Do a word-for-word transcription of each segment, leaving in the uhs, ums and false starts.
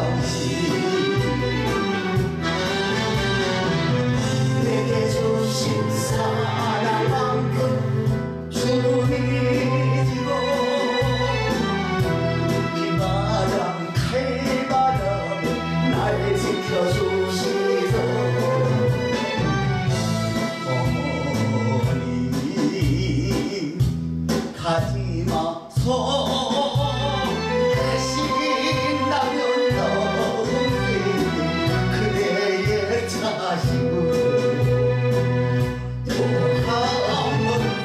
당신 내게 주신 사랑만큼 주님이 지고 비바람 칼바람 날 지켜주시소 어머니 가지마소 가신다면 너의 그대의 자식을 또 한번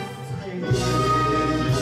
살려주고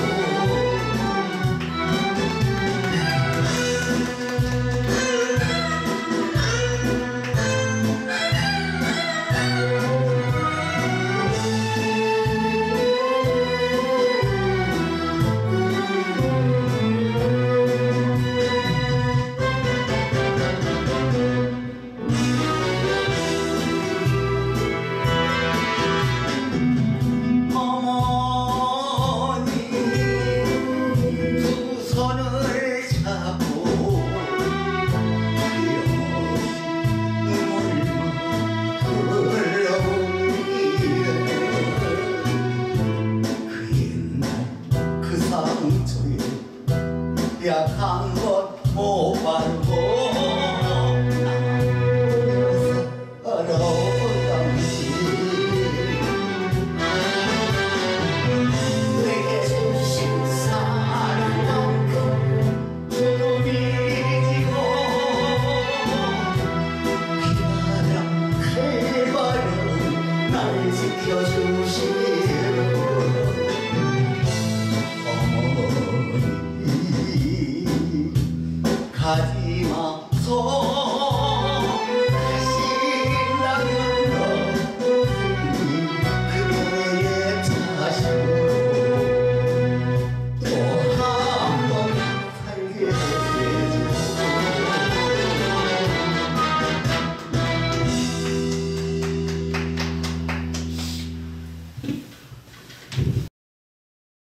약한 것 못 바르고 서러운 당신 내게 주신 사랑만큼 주님이 지고 비바람 칼바람 날 지켜주시고 가지마소